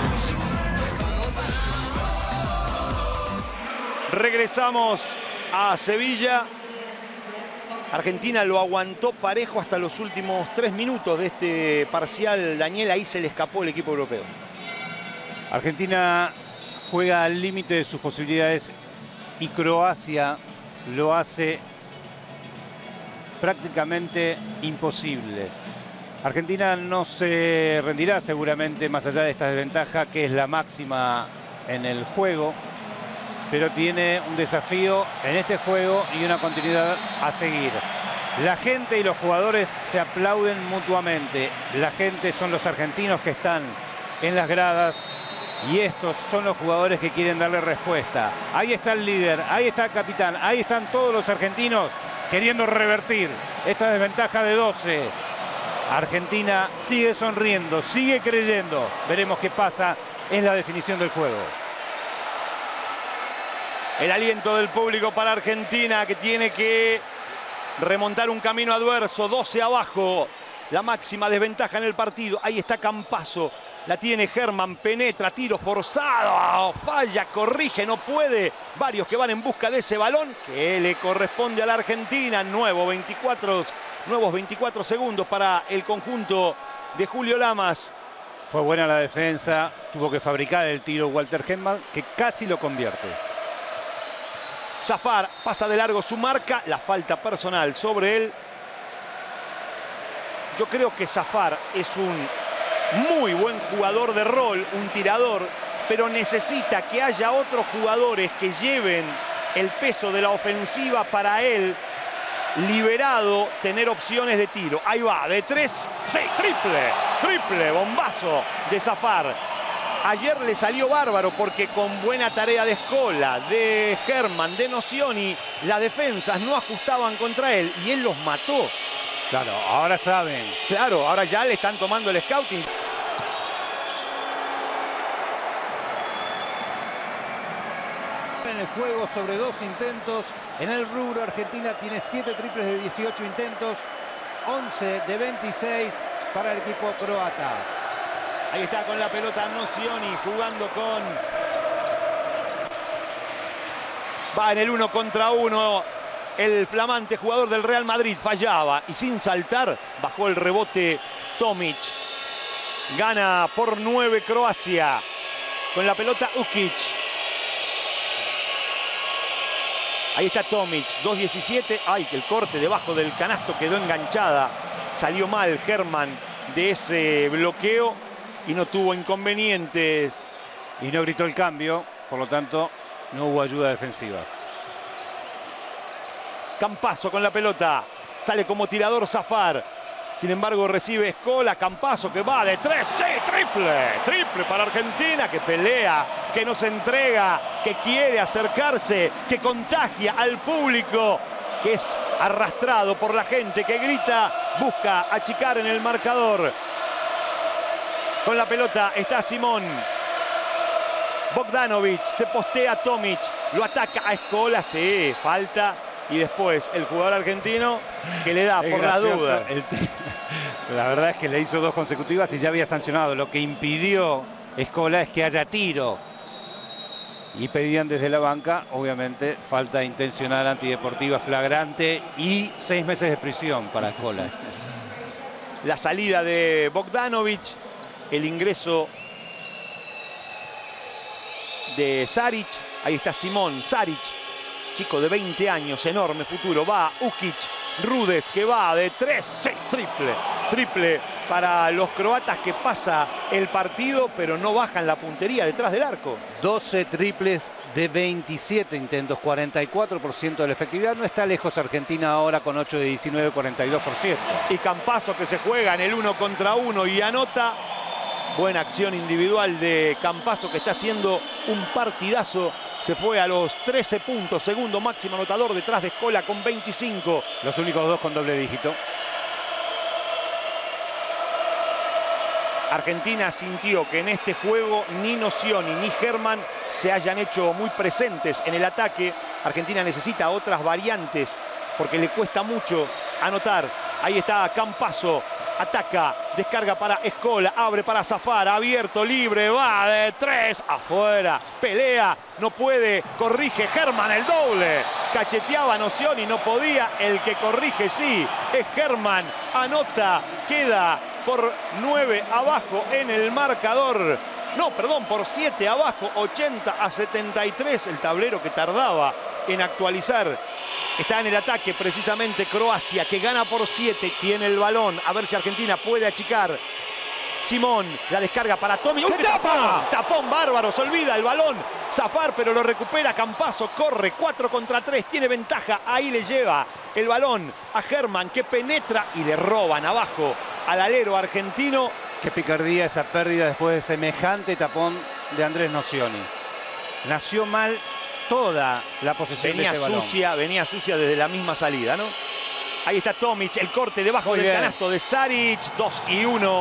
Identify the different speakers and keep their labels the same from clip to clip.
Speaker 1: Regresamos a Sevilla. Argentina lo aguantó parejo hasta los últimos 3 minutos de este parcial. Daniel, ahí se le escapó el equipo europeo.
Speaker 2: Argentina juega al límite de sus posibilidades y Croacia lo hace prácticamente imposible. Argentina no se rendirá seguramente más allá de esta desventaja que es la máxima en el juego, pero tiene un desafío en este juego y una continuidad a seguir. La gente y los jugadores se aplauden mutuamente. La gente son los argentinos que están en las gradas y estos son los jugadores que quieren darle respuesta. Ahí está el líder, ahí está el capitán, ahí están todos los argentinos queriendo revertir esta desventaja de 12. Argentina sigue sonriendo, sigue creyendo. Veremos qué pasa en la definición del juego.
Speaker 1: El aliento del público para Argentina, que tiene que remontar un camino adverso. 12 abajo, la máxima desventaja en el partido. Ahí está Campazzo, la tiene Herman, penetra, tiro forzado, falla, corrige, no puede. Varios que van en busca de ese balón que le corresponde a la Argentina. Nuevos 24 segundos para el conjunto de Julio Lamas.
Speaker 2: Fue buena la defensa, tuvo que fabricar el tiro Walter Herman, que casi lo convierte.
Speaker 1: Zafar pasa de largo su marca, la falta personal sobre él. Yo creo que Zafar es un muy buen jugador de rol, un tirador, pero necesita que haya otros jugadores que lleven el peso de la ofensiva para él, liberado, tener opciones de tiro. Ahí va, de 3, sí, triple, bombazo de Zafar. Ayer le salió bárbaro porque con buena tarea de Scola, de Herman, de Nocioni, las defensas no ajustaban contra él y él los mató.
Speaker 2: Claro, ahora saben.
Speaker 1: Claro, ahora ya le están tomando el scouting.
Speaker 2: En el juego sobre 2 intentos. En el rubro, Argentina tiene 7 triples de 18 intentos, 11 de 26 para el equipo croata.
Speaker 1: Ahí está con la pelota Nocioni jugando con... Va en el 1 contra 1. El flamante jugador del Real Madrid fallaba y sin saltar bajó el rebote Tomic. Gana por 9 Croacia. Con la pelota Ukic. Ahí está Tomic, 2.17. Ay, el corte debajo del canasto quedó enganchada. Salió mal Herman de ese bloqueo y no tuvo inconvenientes.
Speaker 2: Y no gritó el cambio, por lo tanto no hubo ayuda defensiva.
Speaker 1: Campazzo con la pelota. Sale como tirador Zafar. Sin embargo recibe Scola. Campazzo que va de 3. ¡Sí! Triple para Argentina, que pelea, que no se entrega, que quiere acercarse, que contagia al público, que es arrastrado por la gente, que grita, busca achicar en el marcador. Con la pelota está Simón. Bogdanovic, se postea Tomic, lo ataca a Scola, sí, falta. Y después el jugador argentino que le da por la duda.
Speaker 2: La verdad es que le hizo 2 consecutivas y ya había sancionado. Lo que impidió Scola es que haya tiro. Y pedían desde la banca, obviamente, falta intencional antideportiva flagrante y 6 meses de prisión para Scola.
Speaker 1: La salida de Bogdanovic, el ingreso de Saric. Ahí está Simón, Saric. Chico de 20 años, enorme futuro. Va Ukic, Rudes que va de 3, 6, triple para los croatas, que pasa el partido, pero no bajan la puntería detrás del arco.
Speaker 2: 12 triples de 27 intentos, 44% de la efectividad. No está lejos Argentina ahora con 8 de 19, 42%.
Speaker 1: Y Campazzo que se juega en el 1 contra 1 y anota. Buena acción individual de Campazzo, que está haciendo un partidazo. Se fue a los 13 puntos, segundo máximo anotador detrás de Scola con 25.
Speaker 2: Los únicos 2 con doble dígito.
Speaker 1: Argentina sintió que en este juego ni Nocioni ni Herman se hayan hecho muy presentes en el ataque. Argentina necesita otras variantes porque le cuesta mucho anotar. Ahí está Campazzo, ataca Descarga para Scola, abre para Zafar, abierto, libre, va de 3, afuera, pelea, no puede, corrige Herman el doble. Cacheteaba Nocioni, no podía, el que corrige sí, es Herman, anota, queda por 9 abajo en el marcador. No, perdón, por 7 abajo, 80-73, el tablero que tardaba en actualizar. Está en el ataque precisamente Croacia, que gana por 7, tiene el balón. A ver si Argentina puede achicar. Simón, la descarga para Tommy. ¡Uy, tapón! Tapón bárbaro, se olvida el balón. Zafar, pero lo recupera Campazzo, corre 4 contra 3, tiene ventaja. Ahí le lleva el balón a Herman, que penetra y le roban abajo al alero argentino.
Speaker 2: Qué picardía esa pérdida después de semejante tapón de Andrés Nocioni. Nació mal toda la posesión de ese balón.
Speaker 1: Venía sucia desde la misma salida, ¿no? Ahí está Tomic, el corte debajo del canasto de Saric, 2-1.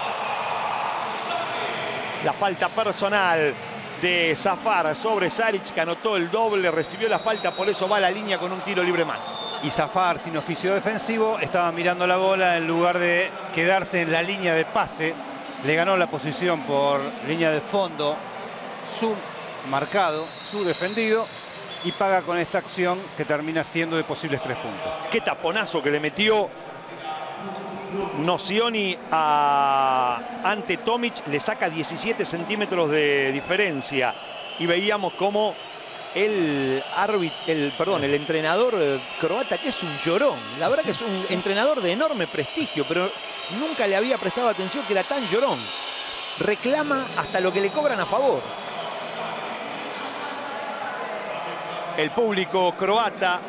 Speaker 1: La falta personal de Zafar sobre Saric, que anotó el doble, recibió la falta, por eso va a la línea con un tiro libre más.
Speaker 2: Y Zafar, sin oficio defensivo, estaba mirando la bola en lugar de quedarse en la línea de pase. Le ganó la posición por línea de fondo, su marcado, su defendido, y paga con esta acción que termina siendo de posibles 3 puntos.
Speaker 1: Qué taponazo que le metió Nocioni ante Tomic, le saca 17 centímetros de diferencia. Y veíamos cómo el entrenador croata, que es un llorón, la verdad que es un entrenador de enorme prestigio, pero nunca le había prestado atención que era tan llorón. Reclama hasta lo que le cobran a favor. El público croata,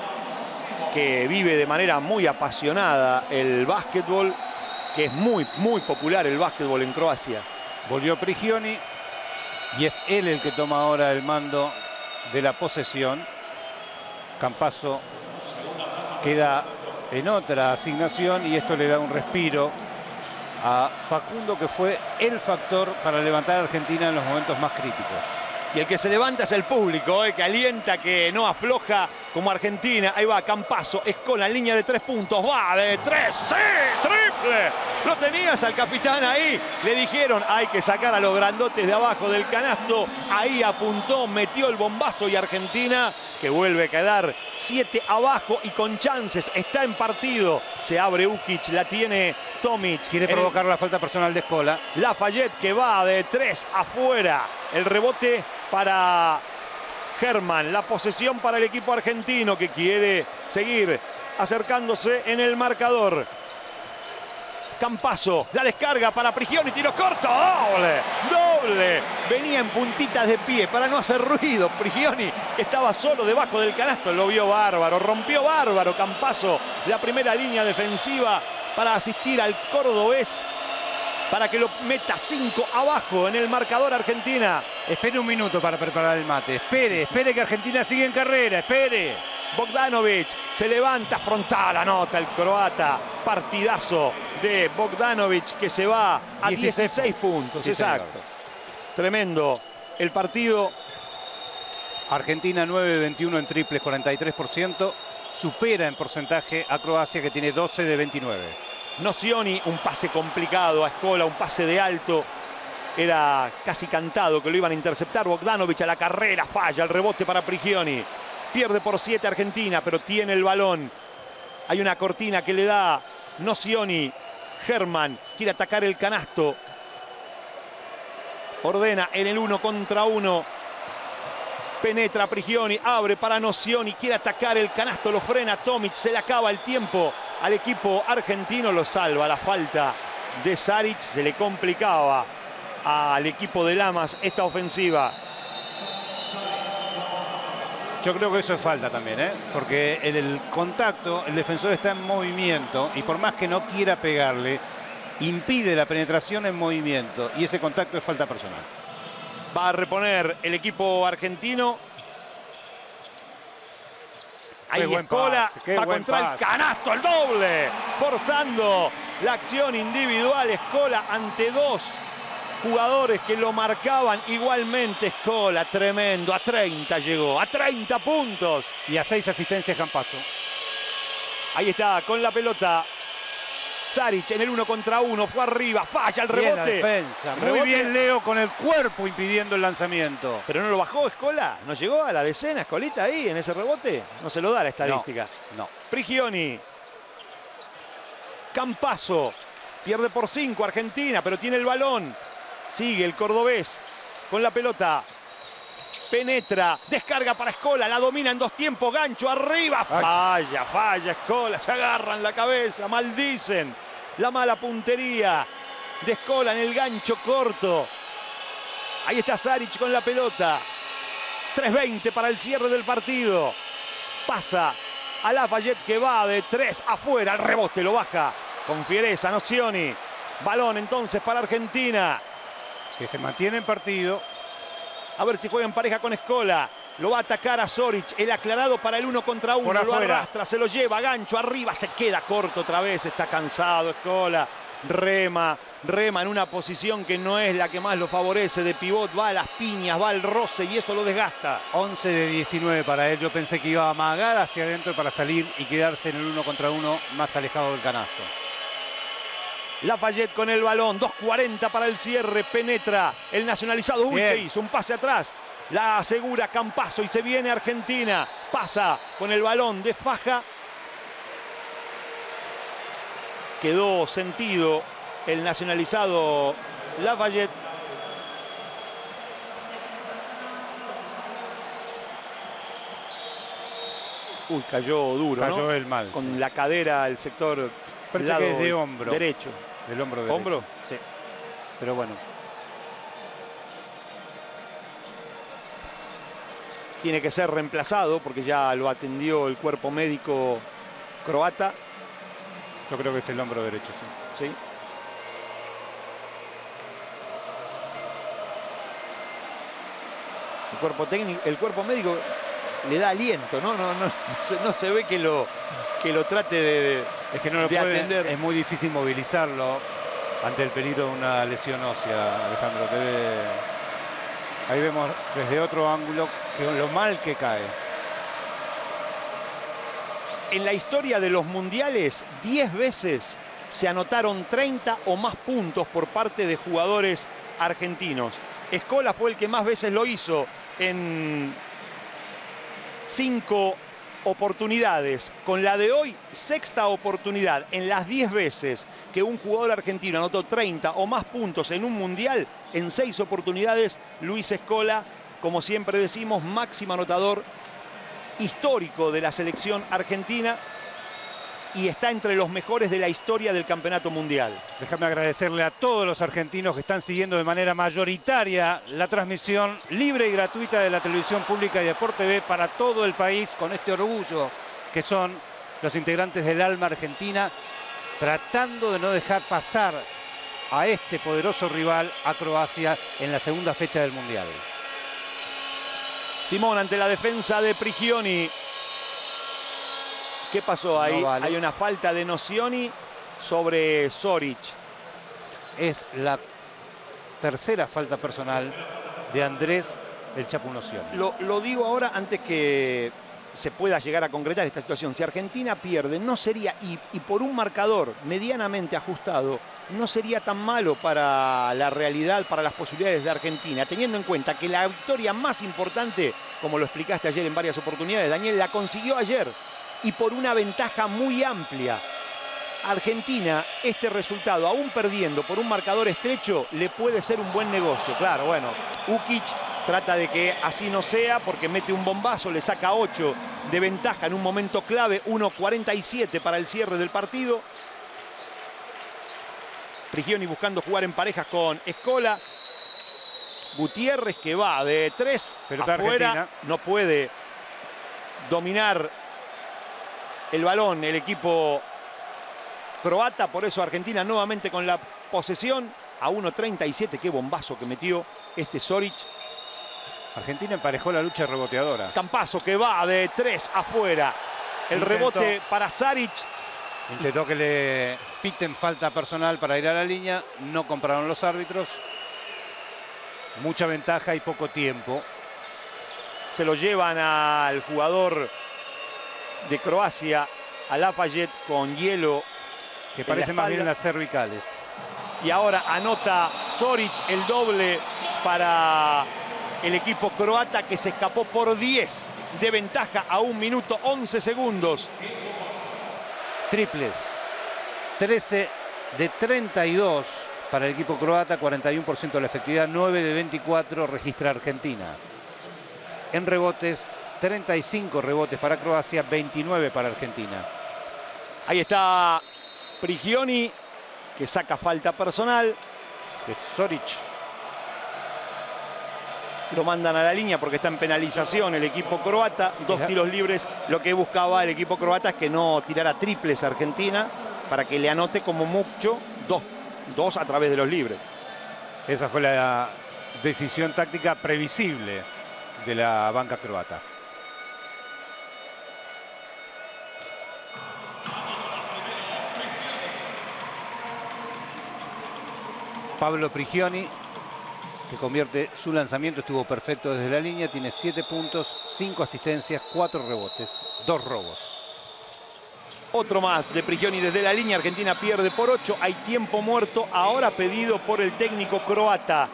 Speaker 1: que vive de manera muy apasionada el básquetbol, que es muy popular el básquetbol en Croacia.
Speaker 2: Volvió Prigioni y es él el que toma ahora el mando de la posesión. Campazzo queda en otra asignación y esto le da un respiro a Facundo, que fue el factor para levantar a Argentina en los momentos más críticos.
Speaker 1: Y el que se levanta es el público, que alienta, que no afloja como Argentina. Ahí va Campazzo, es con la línea de 3 puntos. Va de 3, ¡sí! ¡Triple! Lo tenías al capitán ahí. Le dijeron, hay que sacar a los grandotes de abajo del canasto. Ahí apuntó, metió el bombazo y Argentina, que vuelve a quedar 7 abajo y con chances. Está en partido. Se abre Ukic, la tiene Tomic.
Speaker 2: Quiere provocar la falta personal de Scola.
Speaker 1: Lafayette, que va de 3 afuera. El rebote para Herman, la posesión para el equipo argentino, que quiere seguir acercándose en el marcador. Campazzo, la descarga para Prigioni, tiro corto, doble. Venía en puntitas de pie para no hacer ruido. Prigioni, que estaba solo debajo del canasto, lo vio bárbaro, rompió bárbaro Campazzo la primera línea defensiva para asistir al cordobés, para que lo meta 5 abajo en el marcador Argentina.
Speaker 2: Espere un minuto para preparar el mate. Espere que Argentina sigue en carrera, espere.
Speaker 1: Bogdanovic se levanta, frontal, anota el croata. Partidazo de Bogdanovic, que se va a 16 puntos. Exacto. Tremendo el partido.
Speaker 2: Argentina 9-21 en triples, 43%. Supera en porcentaje a Croacia, que tiene 12 de 29.
Speaker 1: Nocioni, un pase complicado a Scola, un pase de alto. Era casi cantado que lo iban a interceptar. Bogdanovic a la carrera, falla el rebote para Prigioni. Pierde por 7 Argentina, pero tiene el balón. Hay una cortina que le da Nocioni. Herman quiere atacar el canasto. Ordena en el 1 contra 1. Penetra Prigioni, abre para Nocioni, quiere atacar el canasto, lo frena Tomic, se le acaba el tiempo al equipo argentino, lo salva la falta de Saric, se le complicaba al equipo de Lamas esta ofensiva.
Speaker 2: Yo creo que eso es falta también, porque en el contacto el defensor está en movimiento y por más que no quiera pegarle, impide la penetración en movimiento y ese contacto es falta personal.
Speaker 1: Va a reponer el equipo argentino. Ahí Scola va contra el canasto, el doble. Forzando la acción individual. Scola ante 2 jugadores que lo marcaban igualmente. Scola, tremendo. A 30 llegó, a 30 puntos.
Speaker 2: Y a 6 asistencias Campazzo.
Speaker 1: Ahí está, con la pelota Saric en el 1 contra 1, fue arriba, falla el
Speaker 2: Bien
Speaker 1: rebote.
Speaker 2: la defensa. Muy
Speaker 1: Rebote.
Speaker 2: bien Leo con el cuerpo impidiendo el lanzamiento.
Speaker 1: Pero no lo bajó Scola, no llegó a la decena Scolita ahí en ese rebote. No se lo da la estadística.
Speaker 2: No.
Speaker 1: Prigioni. Campazzo. Pierde por 5 Argentina, pero tiene el balón. Sigue el cordobés con la pelota. Penetra, descarga para Scola, la domina en 2 tiempos, gancho arriba. Falla Scola, se agarran la cabeza, maldicen la mala puntería de Scola en el gancho corto. Ahí está Saric con la pelota. 3:20 para el cierre del partido. Pasa a Lafayette que va de 3 afuera. El rebote lo baja con fiereza Nocioni. Balón entonces para Argentina.
Speaker 2: Que se mantiene en partido.
Speaker 1: A ver si juega en pareja con Scola. Lo va a atacar a Soric. El aclarado para el 1 contra 1. Lo arrastra, se lo lleva. Gancho arriba. Se queda corto otra vez. Está cansado Scola. Rema en una posición que no es la que más lo favorece. De pivot va a las piñas, va al roce y eso lo desgasta.
Speaker 2: 11 de 19 para él. Yo pensé que iba a amagar hacia adentro para salir y quedarse en el 1 contra 1 más alejado del canasto.
Speaker 1: Lafayette con el balón, 2:40 para el cierre, penetra el nacionalizado. Uy, ¿qué hizo? Un pase atrás. La asegura Campazzo y se viene Argentina. Pasa con el balón de faja. Quedó sentido el nacionalizado Lafayette. Uy, cayó duro,
Speaker 2: Cayó
Speaker 1: ¿no?
Speaker 2: el mal.
Speaker 1: Con la cadera, el sector
Speaker 2: Parece que es de hombro.
Speaker 1: derecho.
Speaker 2: Del hombro derecho.
Speaker 1: ¿Hombro?
Speaker 2: Sí. Pero bueno.
Speaker 1: Tiene que ser reemplazado porque ya lo atendió el cuerpo médico croata.
Speaker 2: Yo creo que es el hombro derecho, sí.
Speaker 1: Sí. El cuerpo técnico, el cuerpo médico le da aliento, ¿no? No se ve que lo trate de
Speaker 2: Es que no lo
Speaker 1: de
Speaker 2: puede
Speaker 1: atender.
Speaker 2: Es muy difícil movilizarlo ante el peligro de una lesión ósea, Alejandro. Ahí vemos desde otro ángulo lo mal que cae.
Speaker 1: En la historia de los mundiales, 10 veces se anotaron 30 o más puntos por parte de jugadores argentinos. Scola fue el que más veces lo hizo en 5 oportunidades. Con la de hoy, 6ª oportunidad. En las 10 veces que un jugador argentino anotó 30 o más puntos en un mundial, en 6 oportunidades, Luis Scola, como siempre decimos, máximo anotador histórico de la selección argentina y está entre los mejores de la historia del campeonato mundial.
Speaker 2: Déjame agradecerle a todos los argentinos que están siguiendo de manera mayoritaria la transmisión libre y gratuita de la televisión pública y de Sport TV para todo el país, con este orgullo que son los integrantes del Alma Argentina, tratando de no dejar pasar a este poderoso rival, a Croacia, en la segunda fecha del Mundial.
Speaker 1: Simón ante la defensa de Prigioni. ¿Qué pasó ahí?
Speaker 2: No vale.
Speaker 1: Hay una falta de Nocioni sobre Soric.
Speaker 2: Es la tercera falta personal de Andrés el Chapu Nocioni.
Speaker 1: Lo digo ahora antes que se pueda llegar a concretar esta situación. Si Argentina pierde, no sería, y por un marcador medianamente ajustado, no sería tan malo para la realidad, para las posibilidades de Argentina, teniendo en cuenta que la victoria más importante, como lo explicaste ayer en varias oportunidades, Daniel, la consiguió ayer y por una ventaja muy amplia. Argentina, este resultado, aún perdiendo por un marcador estrecho, le puede ser un buen negocio. Claro, bueno, Ukic trata de que así no sea porque mete un bombazo, le saca 8 de ventaja en un momento clave, 1:47 para el cierre del partido. Prigioni buscando jugar en parejas con Scola. Gutiérrez que va de 3
Speaker 2: Pelota
Speaker 1: afuera,
Speaker 2: argentina.
Speaker 1: no puede dominar el balón el equipo croata, por eso Argentina nuevamente con la posesión a 1:37. Qué bombazo que metió este Soric.
Speaker 2: Argentina emparejó la lucha reboteadora.
Speaker 1: Campazzo que va de 3 afuera. El rebote para Saric.
Speaker 2: Intentó que le piten falta personal para ir a la línea. No compraron los árbitros. Mucha ventaja y poco tiempo.
Speaker 1: Se lo llevan al jugador de Croacia, a Lafayette, con hielo
Speaker 2: Que parece más bien en las cervicales.
Speaker 1: Y ahora anota Zoric el doble para el equipo croata, que se escapó por 10 de ventaja a 1 minuto 11 segundos.
Speaker 2: Triples. 13 de 32 para el equipo croata, 41% de la efectividad, 9 de 24 registra Argentina. En rebotes, 35 rebotes para Croacia, 29 para Argentina.
Speaker 1: Ahí está Prigioni, que saca falta personal.
Speaker 2: Es Zoric.
Speaker 1: Lo mandan a la línea porque está en penalización el equipo croata. 2 tiros libres. Lo que buscaba el equipo croata es que no tirara triples a Argentina, para que le anote como mucho dos a través de los libres.
Speaker 2: Esa fue la decisión táctica previsible de la banca croata. Pablo Prigioni, que convierte su lanzamiento, estuvo perfecto desde la línea, tiene 7 puntos, 5 asistencias, 4 rebotes, 2 robos.
Speaker 1: Otro más de Prigioni desde la línea. Argentina pierde por 8. Hay tiempo muerto ahora pedido por el técnico croata.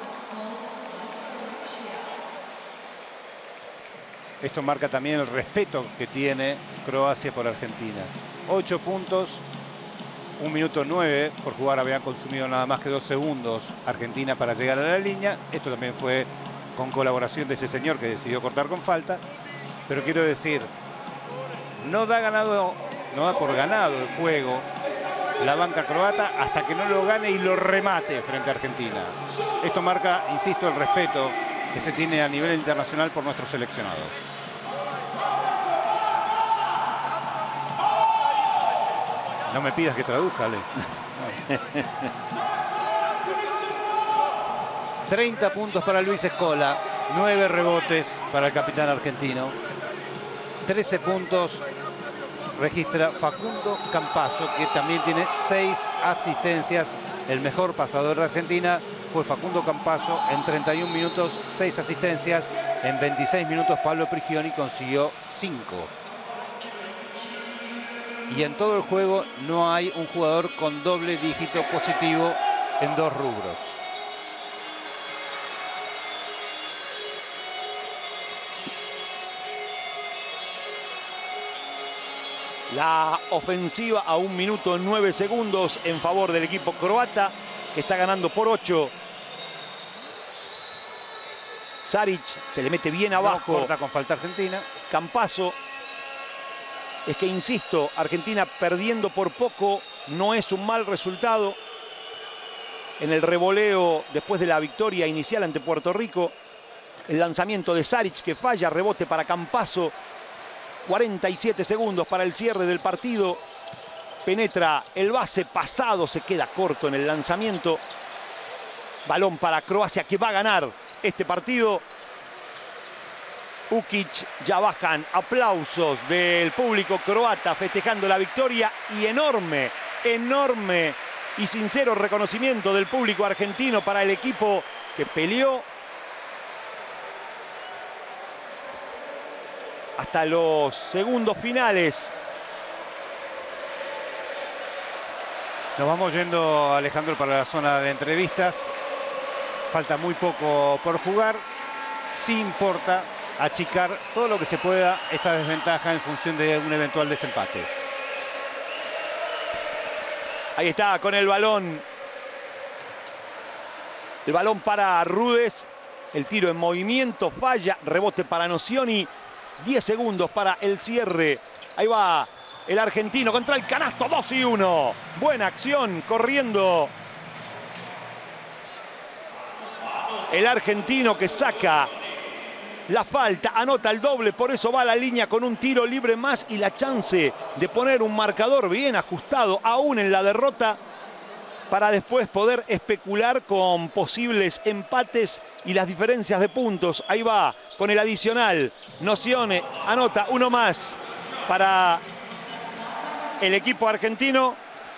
Speaker 2: Esto marca también el respeto que tiene Croacia por Argentina. 8 puntos, 1 minuto 9 por jugar. Habían consumido nada más que 2 segundos Argentina para llegar a la línea. Esto también fue con colaboración de ese señor que decidió cortar con falta. Pero quiero decir, no da por ganado el juego la banca croata hasta que no lo gane y lo remate frente a Argentina. Esto marca, insisto, el respeto que se tiene a nivel internacional por nuestros seleccionados. No me pidas que traduzca, Ale. 30 puntos para Luis Scola, 9 rebotes para el capitán argentino. 13 puntos registra Facundo Campazzo, que también tiene 6 asistencias. El mejor pasador de Argentina fue Facundo Campazzo en 31 minutos, 6 asistencias. En 26 minutos Pablo Prigioni consiguió 5. Y en todo el juego no hay un jugador con doble dígito positivo en 2 rubros.
Speaker 1: La ofensiva a 1 minuto 9 segundos en favor del equipo croata, que está ganando por 8. Zaric se le mete bien abajo.
Speaker 2: No corta con falta Argentina.
Speaker 1: Campazzo. Es que, insisto, Argentina perdiendo por poco no es un mal resultado. En el revoleo después de la victoria inicial ante Puerto Rico, el lanzamiento de Zaric que falla, rebote para Campazzo. 47 segundos para el cierre del partido. Penetra el base pasado, se queda corto en el lanzamiento. Balón para Croacia, que va a ganar este partido. Ukic, ya bajan aplausos del público croata festejando la victoria, y enorme y sincero reconocimiento del público argentino para el equipo que peleó hasta los segundos finales.
Speaker 2: Nos vamos yendo, Alejandro, para la zona de entrevistas. Falta muy poco por jugar. Sí importa achicar todo lo que se pueda esta desventaja en función de un eventual desempate.
Speaker 1: Ahí está con el balón. El balón para Rudes. El tiro en movimiento falla. Rebote para Nocioni. 10 segundos para el cierre. Ahí va el argentino contra el canasto. 2-1. Buena acción corriendo. El argentino que saca la falta, anota el doble, por eso va a la línea con un tiro libre más y la chance de poner un marcador bien ajustado aún en la derrota, para después poder especular con posibles empates y las diferencias de puntos. Ahí va con el adicional. Nocioni anota uno más para el equipo argentino.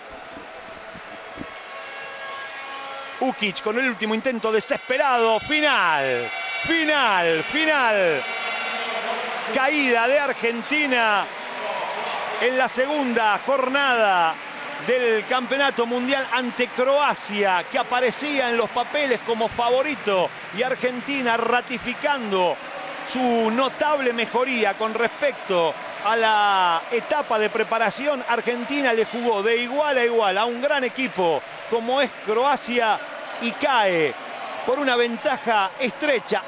Speaker 1: Ukic con el último intento desesperado. Final. Caída de Argentina en la segunda jornada del Campeonato Mundial ante Croacia, que aparecía en los papeles como favorito, y Argentina ratificando su notable mejoría con respecto a la etapa de preparación. Argentina le jugó de igual a igual a un gran equipo como es Croacia y cae por una ventaja estrecha,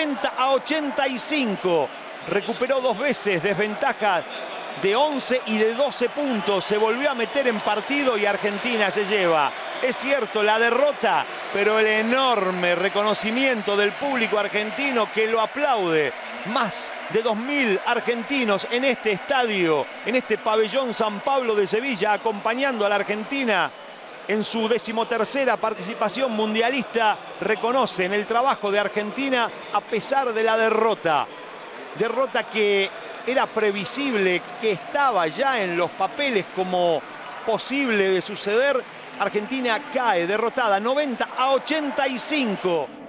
Speaker 1: 90-85. Recuperó 2 veces desventaja de 11 y de 12 puntos. Se volvió a meter en partido y Argentina se lleva, es cierto, la derrota, pero el enorme reconocimiento del público argentino que lo aplaude. Más de 2000 argentinos en este estadio, en este pabellón San Pablo de Sevilla, acompañando a la Argentina en su 13ª participación mundialista. Reconocen el trabajo de Argentina a pesar de la derrota. Derrota que era previsible, que estaba ya en los papeles como posible de suceder. Argentina cae derrotada 90-85.